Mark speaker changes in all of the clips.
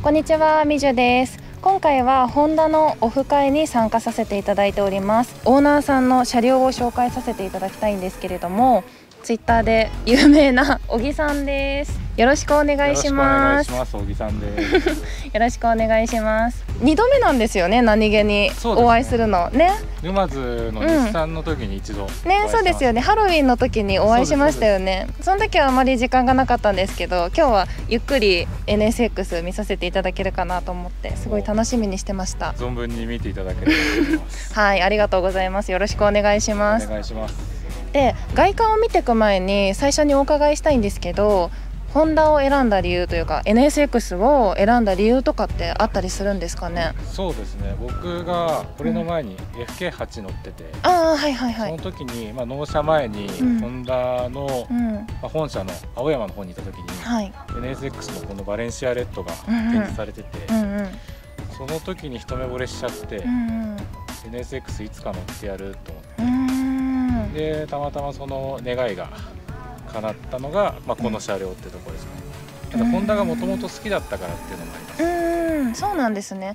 Speaker 1: こんにちは、みじゅです。今回はホンダのオフ会に参加させていただいております。オーナーさんの車両を紹介させていただきたいんですけれども、ツイッターで有名な小木さんです。よろしくお願いします。
Speaker 2: 小木さんです。
Speaker 1: よろしくお願いします。2度目なんですよね、何気にお会いするのね。
Speaker 2: 沼津の日産の時に一度
Speaker 1: ね、そうですよね。ハロウィンの時にお会いしましたよね。その時はあまり時間がなかったんですけど、今日はゆっくり NSX 見させていただけるかなと思ってすごい楽しみにしてました。
Speaker 2: 存分に見ていただければと思います。
Speaker 1: はい、ありがとうございます。よろしくお願いします。
Speaker 2: お願いします。
Speaker 1: で、外観を見ていく前に最初にお伺いしたいんですけど、ホンダを選んだ理由というか NSX を選んだ理由とかってあったりするんですかね。
Speaker 2: そうですね、僕がこれの前に FK8 乗ってて、
Speaker 1: ああ、はいはいはい。
Speaker 2: その時に、納車前にホンダの、本社の青山の方にいた時に、NSX のこのバレンシアレッドが展示されてて、その時に一目惚れしちゃって、NSX いつか乗ってやると思って、でたまたまその願いが叶ったのが、この車両ってところですね。ただホンダがもともと好きだったからっていうのもあります。
Speaker 1: そうなんですね。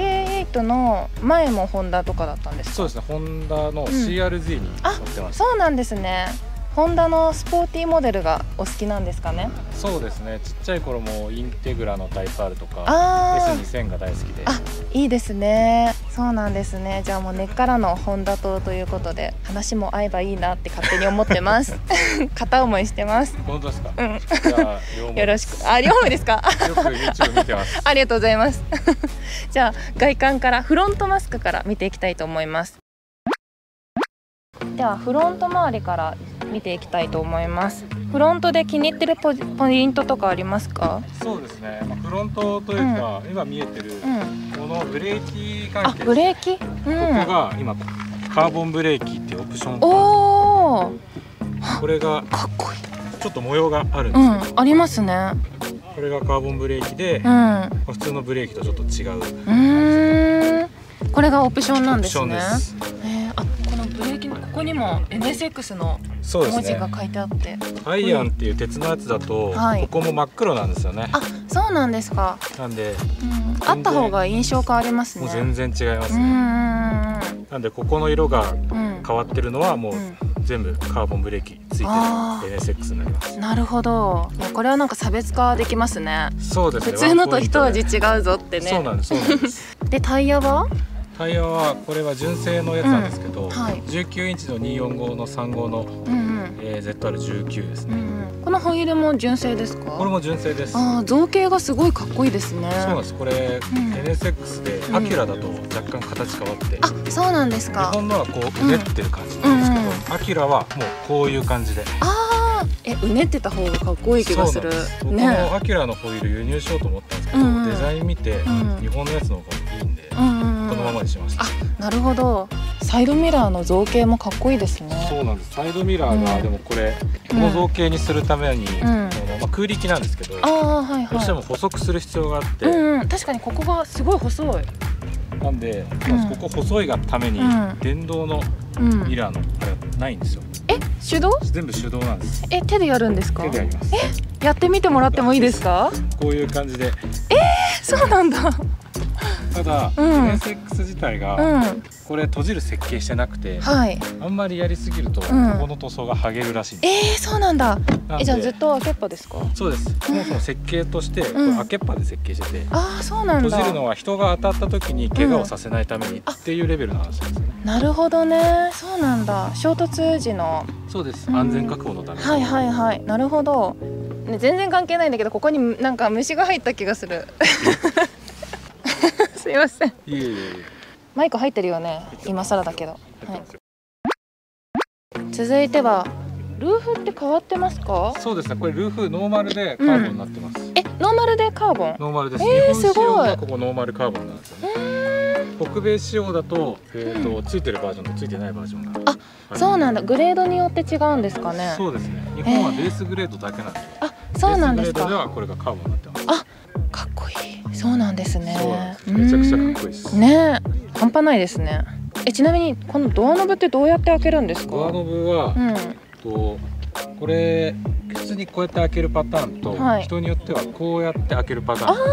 Speaker 1: FK8 の前もホンダとかだったんですか。
Speaker 2: そうですね、ホンダの CRZ に乗ってます。
Speaker 1: そうなんですね。ホンダのスポーティーモデルがお好きなんですかね。
Speaker 2: そうですね、ちっちゃい頃もインテグラのタイプ R とか S2000 が大好きで。
Speaker 1: いいですね。そうなんですね。じゃあもう根っからのホンダ党ということで、話も合えばいいなって勝手に思ってます。片思いしてます。
Speaker 2: 本当ですか。じゃあ
Speaker 1: よろしく。両思いですか。
Speaker 2: よく YouTube 見てます。
Speaker 1: ありがとうございます。じゃあ外観からフロントマスクから見ていきたいと思います。ではフロント周りから見ていきたいと思います。フロントで気に入ってるポイントとかありますか。
Speaker 2: そうですね、フロントというか、今見えてるこのブレーキ関係、
Speaker 1: ブレーキ、こ
Speaker 2: こが今カーボンブレーキっていうオプション。これが
Speaker 1: かっこいい。
Speaker 2: ちょっと模様があるんですけど、
Speaker 1: ありますね。
Speaker 2: これがカーボンブレーキで、普通のブレーキとちょっと違う。
Speaker 1: これがオプションなんですね。
Speaker 2: オプションです。
Speaker 1: このブレーキのここにも NSX の文字が書いてあって、
Speaker 2: アイアンっていう鉄のやつだと、ここも真っ黒なんですよね。
Speaker 1: そうなんですか。
Speaker 2: なんで、
Speaker 1: あった方が印象変わりますね。
Speaker 2: もう全然違いますね。なんでここの色が変わってるのはもう全部カーボンブレーキついてる NSX になります。
Speaker 1: なるほど。これはなんか差別化できますね。
Speaker 2: そうですね。
Speaker 1: 普通のと一味違うぞってね。
Speaker 2: そうなんです。そうなんです。
Speaker 1: でタイヤは？
Speaker 2: タイヤはこれは純正のやつなんですけど、19インチの245の35の ZR19 ですね。
Speaker 1: このホイールも純正ですか？
Speaker 2: これも純正です。
Speaker 1: 造形がすごいかっこいいですね。
Speaker 2: そうなんです。これ NSX でアキュラだと若干形変わって、
Speaker 1: そうなんですか。
Speaker 2: 日本のはこううねってる感じなんですけど、アキュラはもうこういう感じで。
Speaker 1: うねってた方がかっこいい気がする。
Speaker 2: 僕もアキュラのホイール輸入しようと思ったんですけど、デザイン見て日本のやつの方がいいんで、このままにしました。
Speaker 1: なるほど。サイドミラーの造形もかっこいいですね。
Speaker 2: そうなんです。サイドミラーがでもこれこの造形にするために空力なんですけど、どうしても細くする必要があって、
Speaker 1: 確かにここがすごい細い。
Speaker 2: なんでここ細いがために電動のミラーのあれはないんですよ。
Speaker 1: 手動？
Speaker 2: 全部手動なんです。
Speaker 1: 手でやるんですか？
Speaker 2: 手でやります。
Speaker 1: やってみてもらってもいいですか？
Speaker 2: こういう感じで。
Speaker 1: そうなんだ。
Speaker 2: ただ NSX 自体がこれ閉じる設計してなくて、あんまりやりすぎるとここの塗装が剥げるらしいんです。
Speaker 1: そうなんだ。じゃあずっと開けっぱですか？
Speaker 2: そうです。そもそも設計として開けっぱで設計してて、
Speaker 1: そうなんだ。
Speaker 2: 閉じるのは人が当たった時に怪我をさせないためにっていうレベルの話なんですね。
Speaker 1: なるほどね。そうなんだ。衝突時の。
Speaker 2: そうです。安全確保のため。
Speaker 1: なるほど。全然関係ないんだけど、ここになんか虫が入った気がする。すいません。マイク入ってるよね。今更だけど。続いてはルーフって変わってますか？
Speaker 2: そうですね。これルーフノーマルでカーボンになってます。
Speaker 1: ノーマルでカーボン？
Speaker 2: ノーマルです。日本仕様がここノーマルカーボンなんですよね。北米仕様だとついてるバージョンとついてないバージョンが。
Speaker 1: そうなんだ。グレードによって違うんですかね。
Speaker 2: そうですね。日本はベースグレードだけなんで。
Speaker 1: そうなんですか。
Speaker 2: ベースグレードではこれがカーボンになってます。
Speaker 1: かっこいい。そうなんですね。
Speaker 2: めちゃくちゃかっこいいです。
Speaker 1: ね、半端ないですね。ちなみにこのドアノブってどうやって開けるんですか？
Speaker 2: ドアノブはこれ普通にこうやって開けるパターンと、人によってはこうやって開けるパターンがあって、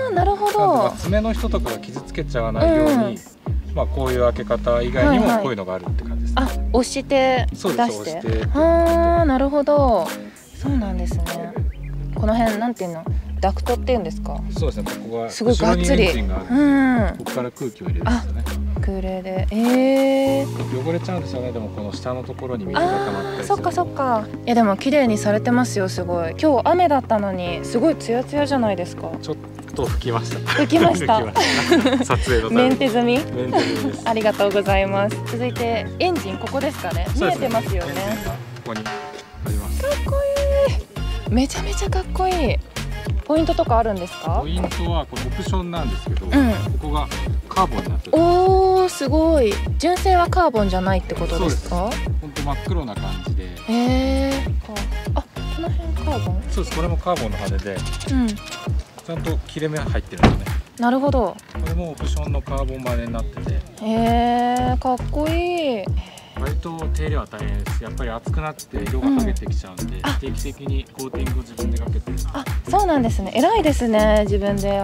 Speaker 1: あ、なるほど。
Speaker 2: 爪の人とかが傷つけちゃわないように、まあこういう開け方以外にもこういうのがあるって感じです。
Speaker 1: あ、押して出して。ああ、なるほど。そうなんですね。この辺なんていうの、ダクトっていうんですか。
Speaker 2: そうですね。ここが
Speaker 1: すごいがっつり。
Speaker 2: ここから空気を入れるんですよね。
Speaker 1: 空冷で。
Speaker 2: 汚れちゃうんですよね。でもこの下のところに水が溜まったりする。
Speaker 1: そっかそっか。いやでも綺麗にされてますよ。すごい。今日雨だったのにすごいツヤツヤじゃないですか。
Speaker 2: ちょっと拭きました。
Speaker 1: 拭きました。
Speaker 2: 撮影のために。
Speaker 1: メンテ済み。
Speaker 2: メンテ済みです。
Speaker 1: ありがとうございます。続いてエンジン、ここですかね。見えてますよね。
Speaker 2: ここにあります。
Speaker 1: かっこいい。めちゃめちゃかっこいい。ポイントとかあるんですか？
Speaker 2: ポイントはこれオプションなんですけど、ここがカーボンになってる。
Speaker 1: おー、すごい。純正はカーボンじゃないってことですか？
Speaker 2: 本当真っ黒な感じで。
Speaker 1: あ、この辺カーボン？
Speaker 2: そうです。これもカーボンの羽で、ちゃんと切れ目入ってるんですね。
Speaker 1: なるほど。
Speaker 2: これもオプションのカーボンバネになってて。
Speaker 1: かっこいい。
Speaker 2: 割と手入れは大変です。やっぱり熱くなって色が剥げてきちゃうんで、定期的にコーティングを自分でかけて。
Speaker 1: あ、そうなんですね。偉いですね。自分でやって。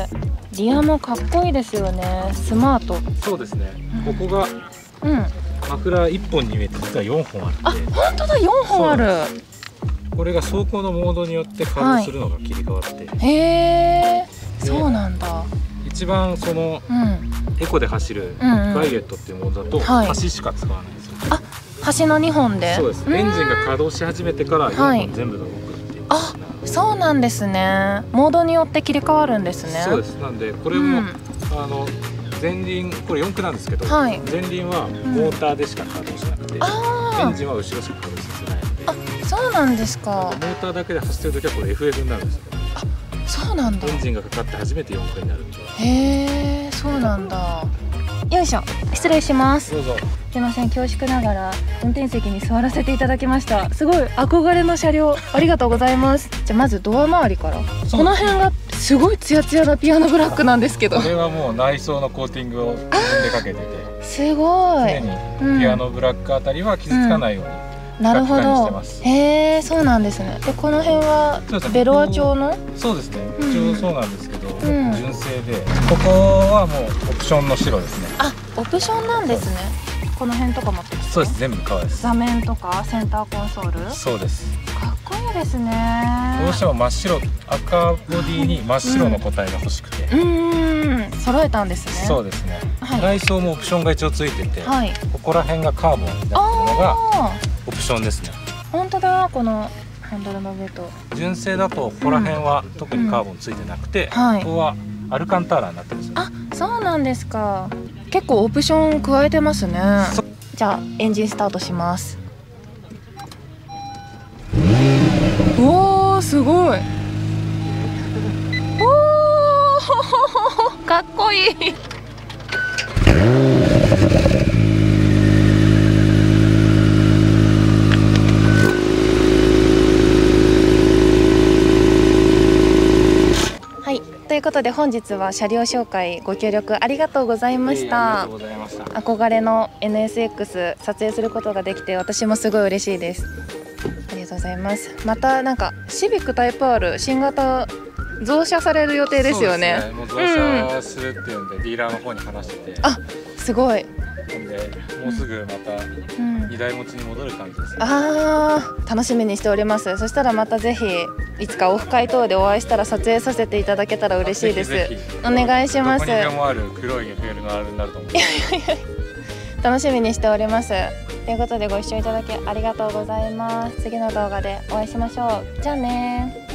Speaker 1: リアもかっこいいですよね。スマート。
Speaker 2: そうですね。ここがマフラー1本に見えて実は4本あって。
Speaker 1: あ、本当だ、4本ある。
Speaker 2: これが走行のモードによって稼働するのが切り替わって。
Speaker 1: へえ、そうなんだ。
Speaker 2: 一番そのエコで走るバイレットっていうモードだと端しか使わないんですよ。
Speaker 1: あ、端の2本で。
Speaker 2: そうです。エンジンが稼働し始めてから4本全部が動くっていう。
Speaker 1: あ、そうなんですね。モードによって切り替わるんですね。
Speaker 2: そうです。なんでこれも前輪、これ4駆なんですけど、前輪はモーターでしか稼働しなくて、エンジンは後ろしか稼働させないので。
Speaker 1: あ、そうなんですか。
Speaker 2: モーターだけで走ってる時はこれ FF になるんですよ。
Speaker 1: あ、そうなんだ。
Speaker 2: エンジンがかかって初めて4駆になるんで。
Speaker 1: へえ、そうなんだ。よいしょ、失礼します。
Speaker 2: どうぞ。
Speaker 1: すいません、恐縮ながら運転席に座らせていただきました。すごい憧れの車両、ありがとうございます。じゃあまずドア周りから。この辺がすごいツヤツヤなピアノブラックなんですけど。
Speaker 2: これはもう内装のコーティングを自分でかけてて、
Speaker 1: すごい。
Speaker 2: 常にピアノブラックあたりは傷つかないように。
Speaker 1: なるほど。へえ、そうなんですね。で、この辺はベロア調の？
Speaker 2: そうですね。一応そうなんですけど、純正で、ここはもうオプションの白ですね。
Speaker 1: あ、オプションなんですね。この辺とかも。
Speaker 2: そうです。全部革です。
Speaker 1: 座面とかセンターコンソール。
Speaker 2: そうです。
Speaker 1: かっこいいですね。
Speaker 2: どうしても真っ白、赤ボディに真っ白の個体が欲しくて。
Speaker 1: 揃えたんですね。
Speaker 2: そうですね。内装もオプションが一応ついてて、ここら辺がカーボンになってるのがオプションですね。本
Speaker 1: 当だ、このハンドルの上と。
Speaker 2: 純正だとここら辺は特にカーボンついてなくて、ここはアルカンターラになってるんですよ。
Speaker 1: あ、そうなんですか。結構オプション加えてますね。じゃあエンジンスタートします。おー、すごい。おーかっこいい。ということで本日は車両紹介ご協力ありがとうございました。憧れの NSX 撮影することができて私もすごい嬉しいです。ありがとうございます。またなんかシビックタイプ R 新型増車される予定ですよね。
Speaker 2: もう増車するっていうんで、ディーラーの方に話してて。
Speaker 1: あ、すごい。
Speaker 2: なんでもうすぐまた2台持ちに戻る感じですね。
Speaker 1: 楽しみにしております。そしたらまたぜひいつかオフ会等でお会いしたら撮影させていただけたら嬉しいです。お願いします。
Speaker 2: どこにでもある黒い FL のあれになると思う。
Speaker 1: 楽しみにしております。ということでご視聴いただきありがとうございます。次の動画でお会いしましょう。じゃあね。